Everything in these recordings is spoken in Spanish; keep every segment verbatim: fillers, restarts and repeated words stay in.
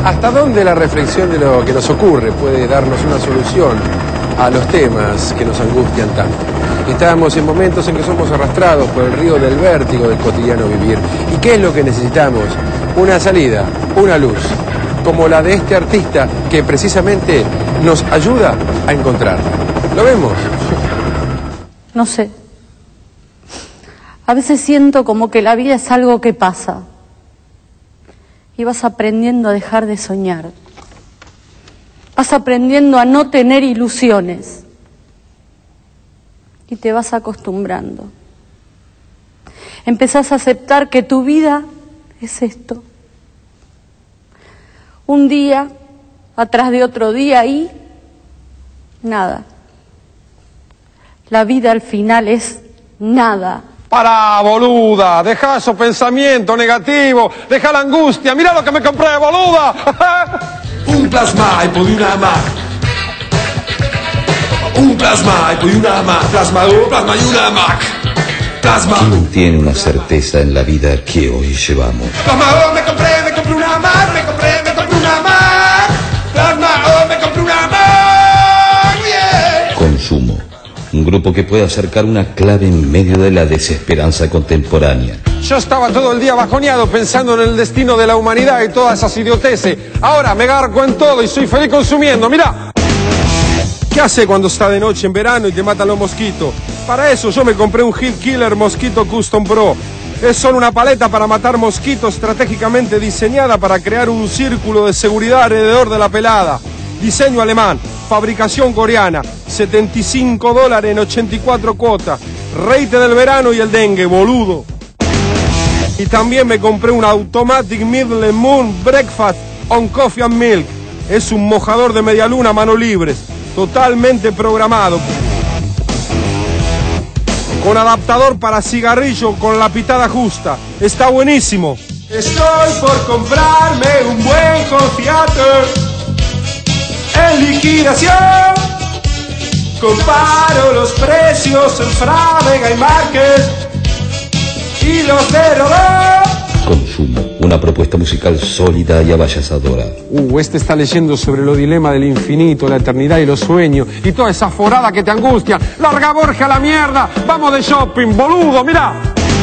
¿Hasta dónde la reflexión de lo que nos ocurre puede darnos una solución a los temas que nos angustian tanto? Estamos en momentos en que somos arrastrados por el río del vértigo del cotidiano vivir. ¿Y qué es lo que necesitamos? Una salida, una luz, como la de este artista que precisamente nos ayuda a encontrarla. ¿Lo vemos? No sé. A veces siento como que la vida es algo que pasa. Y vas aprendiendo a dejar de soñar. Vas aprendiendo a no tener ilusiones. Y te vas acostumbrando. Empezás a aceptar que tu vida es esto. Un día atrás de otro día y nada. La vida al final es nada. Para, boluda, deja esos pensamientos negativos, deja la angustia, mira lo que me compré, boluda. Un plasma y poi una Mac. Un plasma y poi una Mac. Plasma, un plasma y una Mac. Plasma. ¿Quién tiene una certeza en la vida que hoy llevamos? Plasma, oh, me compré, me compré una Mac, me compré, me compré una Mac. Plasma, oh, me compré una Mac. Yeah. Consumo. Un grupo que puede acercar una clave en medio de la desesperanza contemporánea. Yo estaba todo el día bajoneado pensando en el destino de la humanidad y todas esas idioteces. Ahora me garco en todo y soy feliz consumiendo, mirá. ¿Qué hace cuando está de noche en verano y te matan los mosquitos? Para eso yo me compré un Heat Killer Mosquito Custom Pro. Es solo una paleta para matar mosquitos estratégicamente diseñada para crear un círculo de seguridad alrededor de la pelada. Diseño alemán, fabricación coreana, setenta y cinco dólares en ochenta y cuatro cuotas. Rate del verano y el dengue, boludo. Y también me compré un Automatic Middle Moon Breakfast on Coffee and Milk. Es un mojador de media luna a manos libres, totalmente programado. Con adaptador para cigarrillo con la pitada justa. Está buenísimo. Estoy por comprarme un buen home theater en liquidación. Comparo los precios en Frávega y Márquez y los de Rodó. Consumo. Una propuesta musical sólida y abayazadora. Uh, este está leyendo sobre los dilemas del infinito, la eternidad y los sueños y toda esa forada que te angustia. Larga Borja a la mierda. Vamos de shopping, boludo, mirá.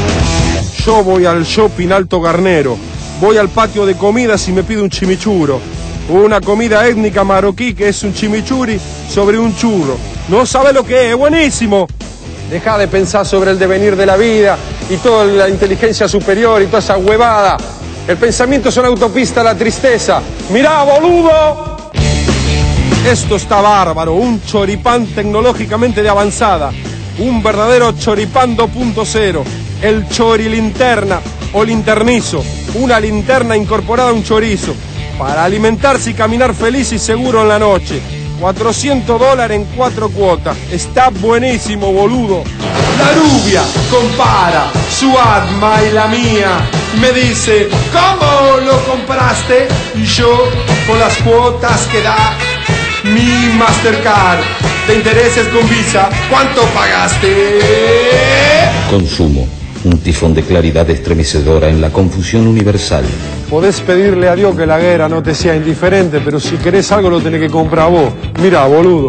Yo voy al shopping Alto Garnero. Voy al patio de comidas y me pido un chimichurro. Una comida étnica marroquí que es un chimichurri sobre un churro. No sabe lo que es, buenísimo. Deja de pensar sobre el devenir de la vida y toda la inteligencia superior y toda esa huevada. El pensamiento es una autopista a la tristeza. Mirá, boludo. Esto está bárbaro, un choripán tecnológicamente de avanzada. Un verdadero choripán dos punto cero. El chorilinterna o linternizo. Una linterna incorporada a un chorizo. Para alimentarse y caminar feliz y seguro en la noche. cuatrocientos dólares en cuatro cuotas. Está buenísimo, boludo. La rubia compara su arma y la mía. Me dice, ¿cómo lo compraste? Y yo, con las cuotas que da mi Mastercard. ¿Te intereses con Visa? ¿Cuánto pagaste? Consumo. Un tifón de claridad estremecedora en la confusión universal. Podés pedirle a Dios que la guerra no te sea indiferente, pero si querés algo lo tenés que comprar vos. Mira, boludo.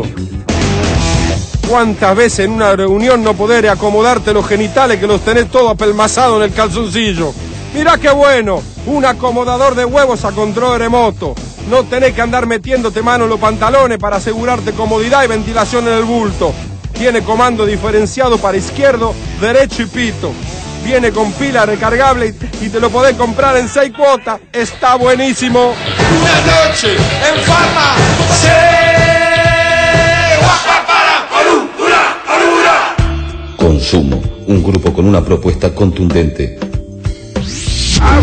¿Cuántas veces en una reunión no podés acomodarte los genitales que los tenés todo apelmazado en el calzoncillo? Mirá qué bueno, un acomodador de huevos a control remoto. No tenés que andar metiéndote mano en los pantalones para asegurarte comodidad y ventilación en el bulto. Tiene comando diferenciado para izquierdo, derecho y pito. Viene con pila recargable y, y te lo podés comprar en seis cuotas. Está buenísimo. Una noche en Farma. Consumo. Un grupo con una propuesta contundente